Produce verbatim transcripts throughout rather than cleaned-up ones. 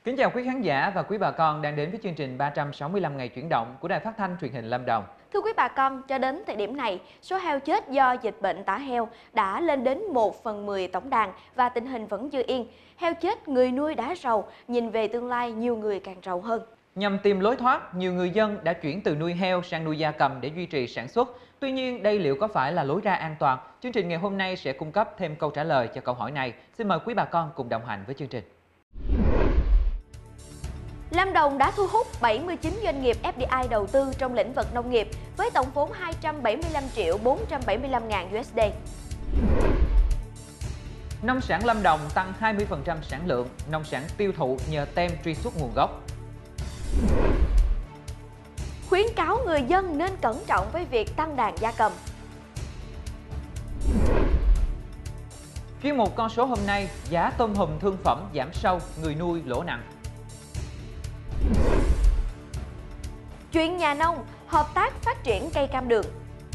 Kính chào quý khán giả và quý bà con đang đến với chương trình ba trăm sáu mươi lăm ngày chuyển động của Đài Phát thanh Truyền hình Lâm Đồng. Thưa quý bà con, cho đến thời điểm này, số heo chết do dịch bệnh tả heo đã lên đến một phần mười tổng đàn và tình hình vẫn chưa yên. Heo chết, người nuôi đã rầu, nhìn về tương lai nhiều người càng rầu hơn. Nhằm tìm lối thoát, nhiều người dân đã chuyển từ nuôi heo sang nuôi gia cầm để duy trì sản xuất. Tuy nhiên, đây liệu có phải là lối ra an toàn? Chương trình ngày hôm nay sẽ cung cấp thêm câu trả lời cho câu hỏi này. Xin mời quý bà con cùng đồng hành với chương trình. Lâm Đồng đã thu hút bảy mươi chín doanh nghiệp ép đê i đầu tư trong lĩnh vực nông nghiệp với tổng vốn hai trăm bảy mươi lăm triệu bốn trăm bảy mươi lăm ngàn đô la. Nông sản Lâm Đồng tăng hai mươi phần trăm sản lượng, nông sản tiêu thụ nhờ tem truy xuất nguồn gốc. Khuyến cáo người dân nên cẩn trọng với việc tăng đàn gia cầm. Chuyên mục con số hôm nay, giá tôm hùm thương phẩm giảm sâu, người nuôi lỗ nặng. Chuyện nhà nông, hợp tác phát triển cây cam đường.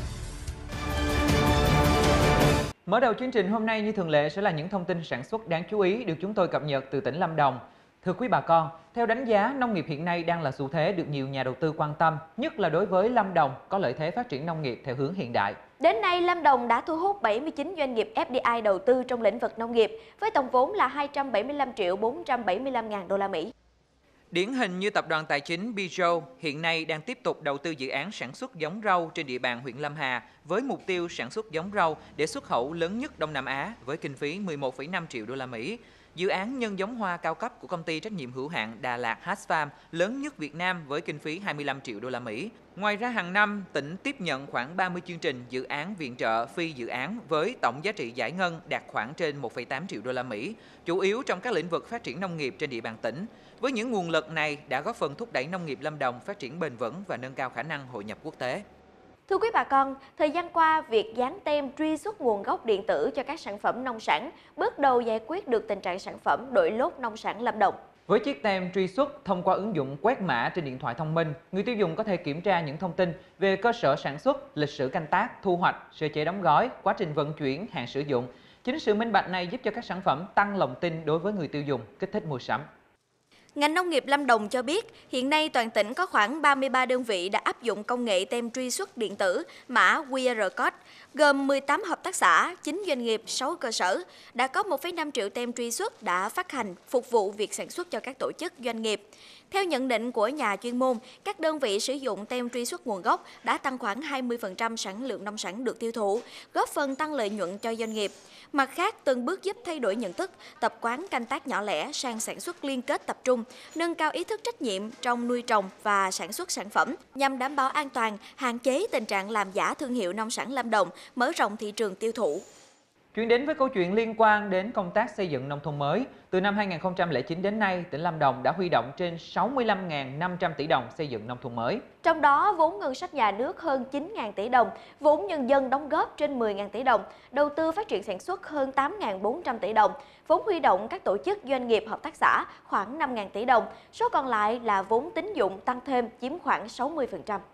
Mở đầu chương trình hôm nay như thường lệ sẽ là những thông tin sản xuất đáng chú ý được chúng tôi cập nhật từ tỉnh Lâm Đồng. Thưa quý bà con, theo đánh giá, nông nghiệp hiện nay đang là xu thế được nhiều nhà đầu tư quan tâm, nhất là đối với Lâm Đồng có lợi thế phát triển nông nghiệp theo hướng hiện đại. Đến nay, Lâm Đồng đã thu hút bảy mươi chín doanh nghiệp ép đê i đầu tư trong lĩnh vực nông nghiệp với tổng vốn là hai trăm bảy mươi lăm triệu bốn trăm bảy mươi lăm ngàn đô la Mỹ. Điển hình như tập đoàn tài chính Bijou hiện nay đang tiếp tục đầu tư dự án sản xuất giống rau trên địa bàn huyện Lâm Hà với mục tiêu sản xuất giống rau để xuất khẩu lớn nhất Đông Nam Á với kinh phí mười một phẩy năm triệu đô la Mỹ. Dự án nhân giống hoa cao cấp của công ty trách nhiệm hữu hạn Đà Lạt Hatch Farm lớn nhất Việt Nam với kinh phí hai mươi lăm triệu đô la Mỹ. Ngoài ra hàng năm, tỉnh tiếp nhận khoảng ba mươi chương trình dự án viện trợ phi dự án với tổng giá trị giải ngân đạt khoảng trên một phẩy tám triệu đô la Mỹ, chủ yếu trong các lĩnh vực phát triển nông nghiệp trên địa bàn tỉnh. Với những nguồn lực này đã góp phần thúc đẩy nông nghiệp Lâm Đồng phát triển bền vững và nâng cao khả năng hội nhập quốc tế. Thưa quý bà con, thời gian qua, việc dán tem truy xuất nguồn gốc điện tử cho các sản phẩm nông sản bước đầu giải quyết được tình trạng sản phẩm đội lốt nông sản Lâm Đồng. Với chiếc tem truy xuất thông qua ứng dụng quét mã trên điện thoại thông minh, người tiêu dùng có thể kiểm tra những thông tin về cơ sở sản xuất, lịch sử canh tác, thu hoạch, sơ chế đóng gói, quá trình vận chuyển, hạn sử dụng. Chính sự minh bạch này giúp cho các sản phẩm tăng lòng tin đối với người tiêu dùng, kích thích mua sắm. Ngành nông nghiệp Lâm Đồng cho biết, hiện nay toàn tỉnh có khoảng ba mươi ba đơn vị đã áp dụng công nghệ tem truy xuất điện tử, mã quy rờ code, gồm mười tám hợp tác xã, chín doanh nghiệp, sáu cơ sở. Đã có một phẩy năm triệu tem truy xuất đã phát hành, phục vụ việc sản xuất cho các tổ chức doanh nghiệp. Theo nhận định của nhà chuyên môn, các đơn vị sử dụng tem truy xuất nguồn gốc đã tăng khoảng hai mươi phần trăm sản lượng nông sản được tiêu thụ, góp phần tăng lợi nhuận cho doanh nghiệp. Mặt khác, từng bước giúp thay đổi nhận thức, tập quán canh tác nhỏ lẻ sang sản xuất liên kết tập trung, nâng cao ý thức trách nhiệm trong nuôi trồng và sản xuất sản phẩm nhằm đảm bảo an toàn, hạn chế tình trạng làm giả thương hiệu nông sản Lâm Đồng, mở rộng thị trường tiêu thụ. Chuyển đến với câu chuyện liên quan đến công tác xây dựng nông thôn mới. Từ năm hai nghìn không trăm lẻ chín đến nay, tỉnh Lâm Đồng đã huy động trên sáu mươi lăm nghìn năm trăm tỷ đồng xây dựng nông thôn mới. Trong đó, vốn ngân sách nhà nước hơn chín nghìn tỷ đồng, vốn nhân dân đóng góp trên mười nghìn tỷ đồng, đầu tư phát triển sản xuất hơn tám nghìn bốn trăm tỷ đồng, vốn huy động các tổ chức doanh nghiệp hợp tác xã khoảng năm nghìn tỷ đồng, số còn lại là vốn tín dụng tăng thêm chiếm khoảng sáu mươi phần trăm.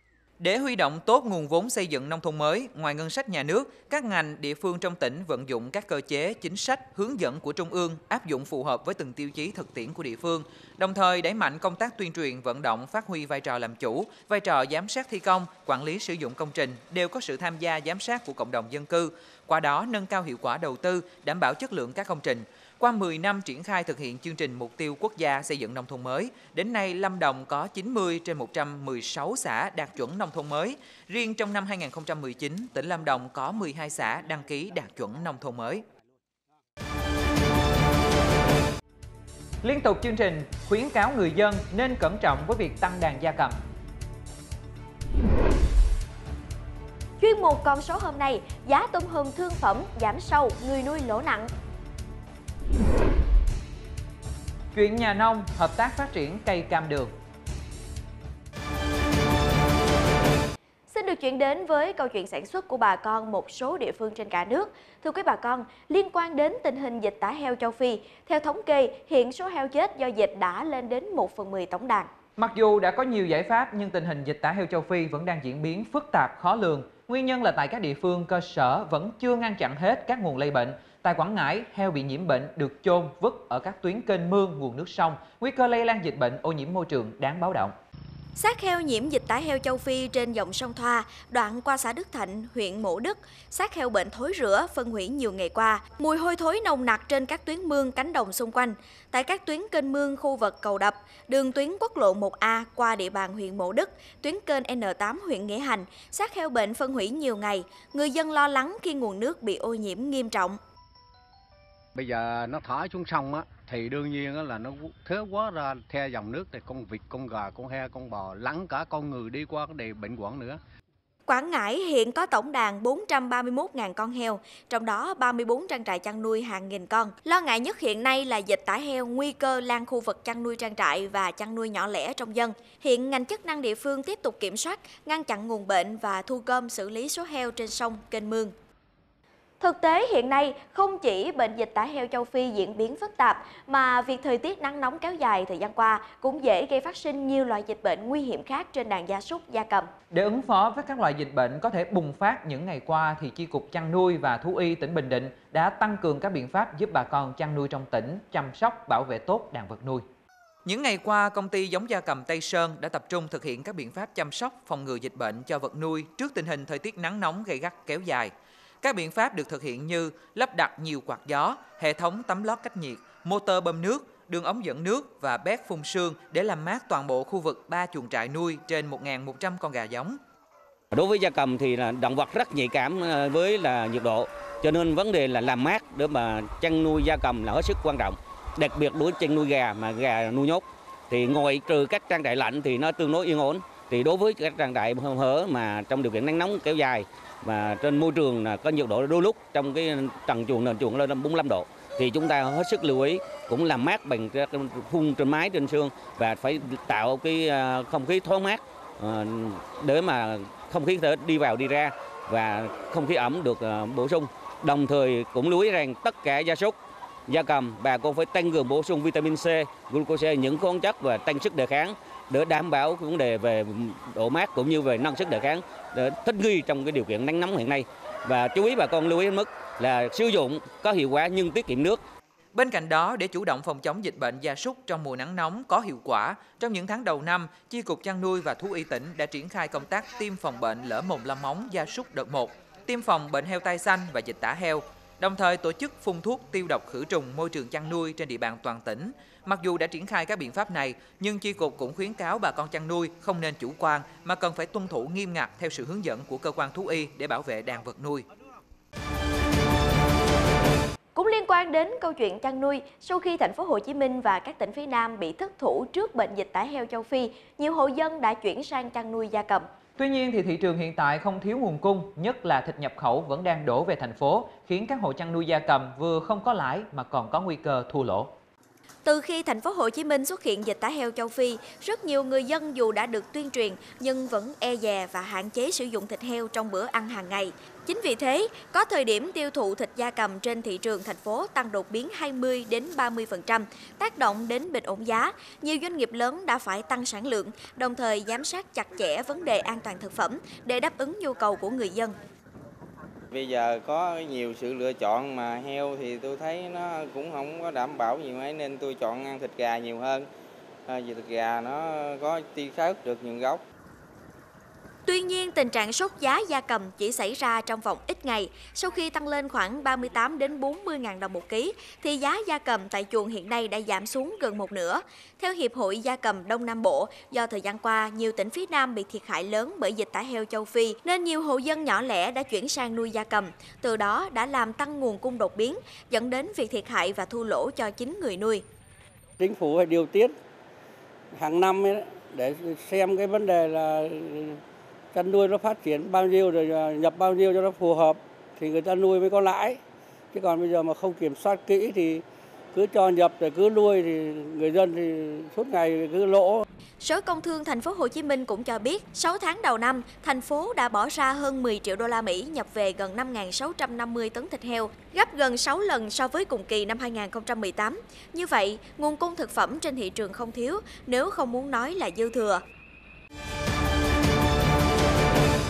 Để huy động tốt nguồn vốn xây dựng nông thôn mới, ngoài ngân sách nhà nước, các ngành, địa phương trong tỉnh vận dụng các cơ chế, chính sách, hướng dẫn của Trung ương áp dụng phù hợp với từng tiêu chí thực tiễn của địa phương, đồng thời đẩy mạnh công tác tuyên truyền vận động phát huy vai trò làm chủ, vai trò giám sát thi công, quản lý sử dụng công trình đều có sự tham gia giám sát của cộng đồng dân cư, qua đó nâng cao hiệu quả đầu tư, đảm bảo chất lượng các công trình. Qua mười năm triển khai thực hiện chương trình mục tiêu quốc gia xây dựng nông thôn mới, đến nay Lâm Đồng có chín mươi trên một trăm mười sáu xã đạt chuẩn nông thôn mới. Riêng trong năm hai nghìn không trăm mười chín, tỉnh Lâm Đồng có mười hai xã đăng ký đạt chuẩn nông thôn mới. Liên tục chương trình khuyến cáo người dân nên cẩn trọng với việc tăng đàn gia cầm. Chuyên mục con số hôm nay, giá tôm hùm thương phẩm giảm sâu, người nuôi lỗ nặng. Chuyện nhà nông, hợp tác phát triển cây cam đường. Xin được chuyển đến với câu chuyện sản xuất của bà con một số địa phương trên cả nước. Thưa quý bà con, liên quan đến tình hình dịch tả heo châu Phi, theo thống kê, hiện số heo chết do dịch đã lên đến một phần mười tổng đàn. Mặc dù đã có nhiều giải pháp nhưng tình hình dịch tả heo châu Phi vẫn đang diễn biến phức tạp, khó lường. Nguyên nhân là tại các địa phương cơ sở vẫn chưa ngăn chặn hết các nguồn lây bệnh. Tại Quảng Ngãi, heo bị nhiễm bệnh được chôn vứt ở các tuyến kênh mương, nguồn nước sông, nguy cơ lây lan dịch bệnh ô nhiễm môi trường đáng báo động. Xác heo nhiễm dịch tả heo châu Phi trên dòng sông Thoa, đoạn qua xã Đức Thạnh, huyện Mộ Đức. Xác heo bệnh thối rữa, phân hủy nhiều ngày qua. Mùi hôi thối nồng nặc trên các tuyến mương, cánh đồng xung quanh. Tại các tuyến kênh mương, khu vực cầu đập, đường tuyến quốc lộ một A qua địa bàn huyện Mộ Đức, tuyến kênh N tám huyện Nghĩa Hành, xác heo bệnh phân hủy nhiều ngày. Người dân lo lắng khi nguồn nước bị ô nhiễm nghiêm trọng. Bây giờ nó thả xuống sông á, thì đương nhiên là nó thiếu quá ra theo dòng nước thì con vịt, con gà, con heo, con bò, lẫn cả con người đi qua cái đề bệnh quản nữa. Quảng Ngãi hiện có tổng đàn bốn trăm ba mươi mốt nghìn con heo, trong đó ba mươi bốn trang trại chăn nuôi hàng nghìn con. Lo ngại nhất hiện nay là dịch tả heo, nguy cơ lan khu vực chăn nuôi trang trại và chăn nuôi nhỏ lẻ trong dân. Hiện ngành chức năng địa phương tiếp tục kiểm soát, ngăn chặn nguồn bệnh và thu gom xử lý số heo trên sông, kênh mương. Thực tế hiện nay, không chỉ bệnh dịch tả heo châu Phi diễn biến phức tạp, mà việc thời tiết nắng nóng kéo dài thời gian qua cũng dễ gây phát sinh nhiều loại dịch bệnh nguy hiểm khác trên đàn gia súc, gia cầm. Để ứng phó với các loại dịch bệnh có thể bùng phát những ngày qua, thì Chi cục Chăn nuôi và Thú y tỉnh Bình Định đã tăng cường các biện pháp giúp bà con chăn nuôi trong tỉnh chăm sóc, bảo vệ tốt đàn vật nuôi. Những ngày qua, công ty giống gia cầm Tây Sơn đã tập trung thực hiện các biện pháp chăm sóc, phòng ngừa dịch bệnh cho vật nuôi trước tình hình thời tiết nắng nóng gay gắt kéo dài. Các biện pháp được thực hiện như lắp đặt nhiều quạt gió, hệ thống tấm lót cách nhiệt, motor bơm nước, đường ống dẫn nước và bét phun sương để làm mát toàn bộ khu vực ba chuồng trại nuôi trên một nghìn một trăm con gà giống. Đối với gia cầm thì là động vật rất nhạy cảm với là nhiệt độ, cho nên vấn đề là làm mát để mà chăn nuôi gia cầm là hết sức quan trọng. Đặc biệt đối với chăn nuôi gà mà gà nuôi nhốt thì ngoại trừ các trang trại lạnh thì nó tương đối yên ổn. Thì đối với các trang trại hở mà trong điều kiện nắng nóng kéo dài và trên môi trường là có nhiệt độ đôi lúc trong cái trần chuồng nền chuồng lên bốn mươi lăm độ thì chúng ta hết sức lưu ý cũng làm mát bằng phun trên mái trên xương và phải tạo cái không khí thoáng mát để mà không khí thể đi vào đi ra và không khí ẩm được bổ sung. Đồng thời cũng lưu ý rằng tất cả gia súc, gia cầm bà con phải tăng cường bổ sung vitamin C, glucose, những khoáng chất và tăng sức đề kháng để đảm bảo vấn đề về độ mát cũng như về năng sức đề kháng để thích nghi trong cái điều kiện nắng nóng hiện nay. Và chú ý bà con lưu ý mức là sử dụng có hiệu quả nhưng tiết kiệm nước. Bên cạnh đó, để chủ động phòng chống dịch bệnh gia súc trong mùa nắng nóng có hiệu quả, trong những tháng đầu năm, Chi cục Chăn nuôi và Thú y tỉnh đã triển khai công tác tiêm phòng bệnh lở mồm long móng gia súc đợt một, tiêm phòng bệnh heo tai xanh và dịch tả heo, đồng thời tổ chức phun thuốc tiêu độc khử trùng môi trường chăn nuôi trên địa bàn toàn tỉnh. Mặc dù đã triển khai các biện pháp này, nhưng Chi cục cũng khuyến cáo bà con chăn nuôi không nên chủ quan mà cần phải tuân thủ nghiêm ngặt theo sự hướng dẫn của cơ quan thú y để bảo vệ đàn vật nuôi. Cũng liên quan đến câu chuyện chăn nuôi, sau khi thành phố Hồ Chí Minh và các tỉnh phía Nam bị thất thủ trước bệnh dịch tả heo châu Phi, nhiều hộ dân đã chuyển sang chăn nuôi gia cầm. Tuy nhiên thì thị trường hiện tại không thiếu nguồn cung, nhất là thịt nhập khẩu vẫn đang đổ về thành phố, khiến các hộ chăn nuôi gia cầm vừa không có lãi mà còn có nguy cơ thua lỗ. Từ khi thành phố Hồ Chí Minh xuất hiện dịch tả heo châu Phi, rất nhiều người dân dù đã được tuyên truyền nhưng vẫn e dè và hạn chế sử dụng thịt heo trong bữa ăn hàng ngày. Chính vì thế, có thời điểm tiêu thụ thịt gia cầm trên thị trường thành phố tăng đột biến hai mươi đến ba mươi phần trăm, tác động đến bình ổn giá. Nhiều doanh nghiệp lớn đã phải tăng sản lượng, đồng thời giám sát chặt chẽ vấn đề an toàn thực phẩm để đáp ứng nhu cầu của người dân. Bây giờ có nhiều sự lựa chọn mà heo thì tôi thấy nó cũng không có đảm bảo nhiều ấy nên tôi chọn ăn thịt gà nhiều hơn. À, vì thịt gà nó có truy xuất được nguồn gốc. Tuy nhiên, tình trạng sốt giá gia cầm chỉ xảy ra trong vòng ít ngày. Sau khi tăng lên khoảng ba mươi tám đến bốn mươi nghìn đồng một ký, thì giá gia cầm tại chuồng hiện nay đã giảm xuống gần một nửa. Theo Hiệp hội Gia cầm Đông Nam Bộ, do thời gian qua, nhiều tỉnh phía Nam bị thiệt hại lớn bởi dịch tả heo châu Phi, nên nhiều hộ dân nhỏ lẻ đã chuyển sang nuôi gia cầm. Từ đó đã làm tăng nguồn cung đột biến, dẫn đến việc thiệt hại và thua lỗ cho chính người nuôi. Chính phủ phải điều tiết hàng năm ấy để xem cái vấn đề là chăn nuôi nó phát triển bao nhiêu rồi nhập bao nhiêu cho nó phù hợp thì người ta nuôi mới có lãi. Chứ còn bây giờ mà không kiểm soát kỹ thì cứ cho nhập rồi cứ nuôi thì người dân thì suốt ngày cứ lỗ. Sở Công Thương thành phố Hồ Chí Minh cũng cho biết, sáu tháng đầu năm, thành phố đã bỏ ra hơn mười triệu đô la Mỹ nhập về gần năm nghìn sáu trăm năm mươi tấn thịt heo, gấp gần sáu lần so với cùng kỳ năm hai nghìn không trăm mười tám. Như vậy, nguồn cung thực phẩm trên thị trường không thiếu, nếu không muốn nói là dư thừa.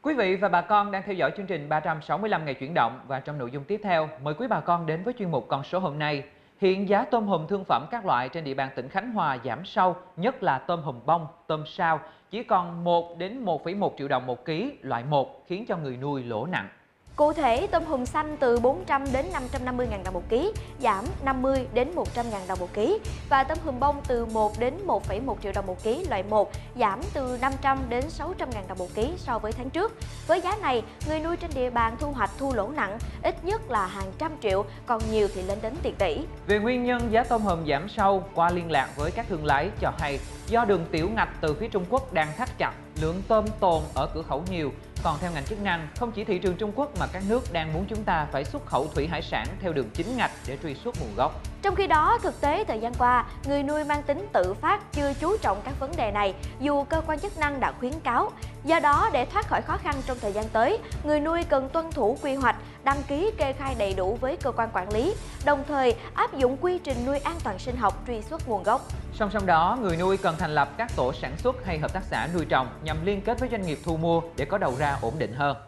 Quý vị và bà con đang theo dõi chương trình ba trăm sáu mươi lăm ngày chuyển động, và trong nội dung tiếp theo, mời quý bà con đến với chuyên mục Con số hôm nay. Hiện giá tôm hùm thương phẩm các loại trên địa bàn tỉnh Khánh Hòa giảm sâu, nhất là tôm hùm bông, tôm sao, chỉ còn một đến một phẩy một triệu đồng một ký, loại một, khiến cho người nuôi lỗ nặng. Cụ thể, tôm hùm xanh từ bốn trăm đến năm trăm năm mươi nghìn đồng một ký, giảm năm mươi đến một trăm nghìn đồng một ký, và tôm hùm bông từ một đến một phẩy một triệu đồng một ký, loại một, giảm từ năm trăm đến sáu trăm nghìn đồng một ký so với tháng trước. Với giá này, người nuôi trên địa bàn thu hoạch thua lỗ nặng, ít nhất là hàng trăm triệu, còn nhiều thì lên đến tiền tỷ. Về nguyên nhân giá tôm hùm giảm sâu, qua liên lạc với các thương lái cho hay, do đường tiểu ngạch từ phía Trung Quốc đang thắt chặt, lượng tôm tồn ở cửa khẩu nhiều. Còn theo ngành chức năng, không chỉ thị trường Trung Quốc mà các nước đang muốn chúng ta phải xuất khẩu thủy hải sản theo đường chính ngạch để truy xuất nguồn gốc. Trong khi đó, thực tế thời gian qua, người nuôi mang tính tự phát chưa chú trọng các vấn đề này, dù cơ quan chức năng đã khuyến cáo. Do đó, để thoát khỏi khó khăn trong thời gian tới, người nuôi cần tuân thủ quy hoạch, đăng ký kê khai đầy đủ với cơ quan quản lý, đồng thời áp dụng quy trình nuôi an toàn sinh học, truy xuất nguồn gốc. Song song đó, người nuôi cần thành lập các tổ sản xuất hay hợp tác xã nuôi trồng nhằm liên kết với doanh nghiệp thu mua để có đầu ra ổn định hơn.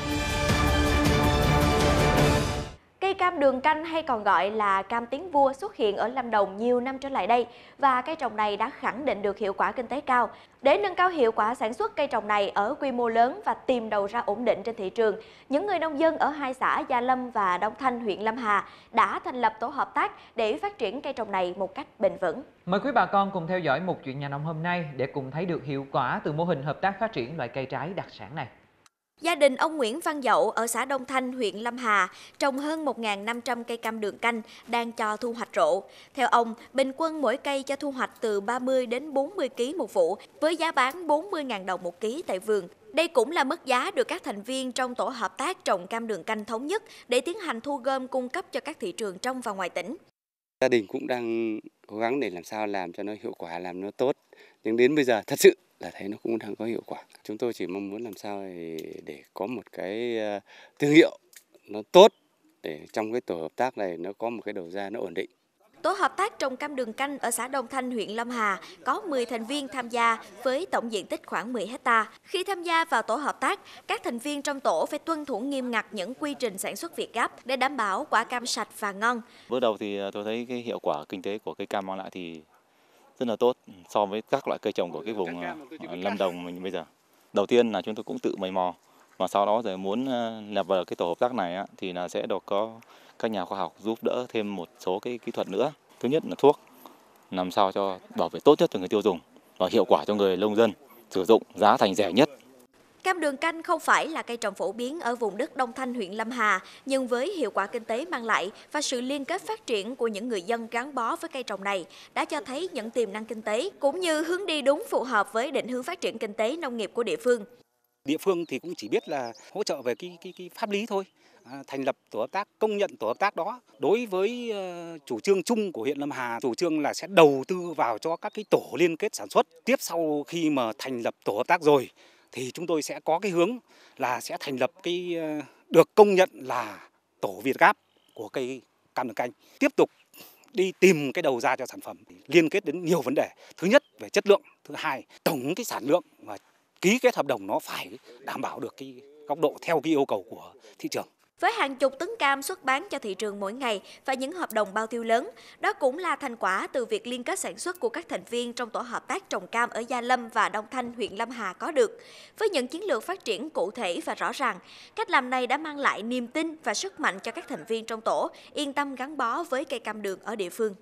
Cây cam đường canh hay còn gọi là cam tiến vua xuất hiện ở Lâm Đồng nhiều năm trở lại đây, và cây trồng này đã khẳng định được hiệu quả kinh tế cao. Để nâng cao hiệu quả sản xuất cây trồng này ở quy mô lớn và tìm đầu ra ổn định trên thị trường, những người nông dân ở hai xã Gia Lâm và Đông Thanh, huyện Lâm Hà đã thành lập tổ hợp tác để phát triển cây trồng này một cách bền vững. Mời quý bà con cùng theo dõi một chuyện nhà nông hôm nay để cùng thấy được hiệu quả từ mô hình hợp tác phát triển loại cây trái đặc sản này. Gia đình ông Nguyễn Văn Dậu ở xã Đông Thanh, huyện Lâm Hà trồng hơn một nghìn năm trăm cây cam đường canh đang cho thu hoạch rộ. Theo ông, bình quân mỗi cây cho thu hoạch từ ba mươi đến bốn mươi ki lô gam một vụ với giá bán bốn mươi nghìn đồng một ký tại vườn. Đây cũng là mức giá được các thành viên trong tổ hợp tác trồng cam đường canh thống nhất để tiến hành thu gom cung cấp cho các thị trường trong và ngoài tỉnh. Gia đình cũng đang cố gắng để làm sao làm cho nó hiệu quả, làm nó tốt. Nhưng đến bây giờ thật sự là thấy nó cũng đang có hiệu quả. Chúng tôi chỉ mong muốn làm sao để, để có một cái thương hiệu nó tốt để trong cái tổ hợp tác này nó có một cái đầu ra nó ổn định. Tổ hợp tác trồng cam đường canh ở xã Đông Thanh, huyện Lâm Hà có mười thành viên tham gia với tổng diện tích khoảng mười héc ta. Khi tham gia vào tổ hợp tác, các thành viên trong tổ phải tuân thủ nghiêm ngặt những quy trình sản xuất Việt Gáp để đảm bảo quả cam sạch và ngon. Bước đầu thì tôi thấy cái hiệu quả kinh tế của cây cam mang lại thì rất là tốt so với các loại cây trồng của cái vùng Lâm Đồng mình bây giờ. Đầu tiên là chúng tôi cũng tự mày mò, và sau đó rồi muốn nhập vào cái tổ hợp tác này thì là sẽ được có các nhà khoa học giúp đỡ thêm một số cái kỹ thuật nữa. Thứ nhất là thuốc, làm sao cho bảo vệ tốt nhất cho người tiêu dùng và hiệu quả cho người nông dân sử dụng, giá thành rẻ nhất. Cam đường canh không phải là cây trồng phổ biến ở vùng đất Đông Thanh, huyện Lâm Hà, nhưng với hiệu quả kinh tế mang lại và sự liên kết phát triển của những người dân gắn bó với cây trồng này đã cho thấy những tiềm năng kinh tế cũng như hướng đi đúng phù hợp với định hướng phát triển kinh tế nông nghiệp của địa phương. Địa phương thì cũng chỉ biết là hỗ trợ về cái, cái, cái pháp lý thôi. À, thành lập tổ hợp tác, công nhận tổ hợp tác đó. Đối với uh, chủ trương chung của huyện Lâm Hà, chủ trương là sẽ đầu tư vào cho các cái tổ liên kết sản xuất. Tiếp sau khi mà thành lập tổ hợp tác rồi thì chúng tôi sẽ có cái hướng là sẽ thành lập cái uh, được công nhận là tổ Việt Gáp của cây cam đường canh. Tiếp tục đi tìm cái đầu ra cho sản phẩm, liên kết đến nhiều vấn đề. Thứ nhất về chất lượng, thứ hai tổng cái sản lượng và ký kết hợp đồng nó phải đảm bảo được cái góc độ theo cái yêu cầu của thị trường. Với hàng chục tấn cam xuất bán cho thị trường mỗi ngày và những hợp đồng bao tiêu lớn, đó cũng là thành quả từ việc liên kết sản xuất của các thành viên trong tổ hợp tác trồng cam ở Gia Lâm và Đông Thanh, huyện Lâm Hà có được. Với những chiến lược phát triển cụ thể và rõ ràng, cách làm này đã mang lại niềm tin và sức mạnh cho các thành viên trong tổ, yên tâm gắn bó với cây cam đường ở địa phương.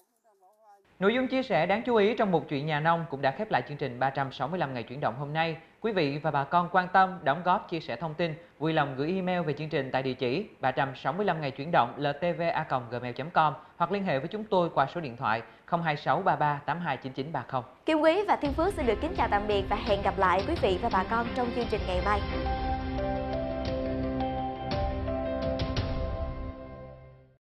Nội dung chia sẻ đáng chú ý trong một chuyện nhà nông cũng đã khép lại chương trình ba trăm sáu mươi lăm ngày chuyển động hôm nay. Quý vị và bà con quan tâm, đóng góp, chia sẻ thông tin, vui lòng gửi email về chương trình tại địa chỉ ba trăm sáu mươi lăm ngày chuyển động l t v a còng gmail chấm com hoặc liên hệ với chúng tôi qua số điện thoại không hai sáu ba ba tám hai chín chín ba không. Kim Quý và Thiên Phước xin được kính chào tạm biệt và hẹn gặp lại quý vị và bà con trong chương trình ngày mai.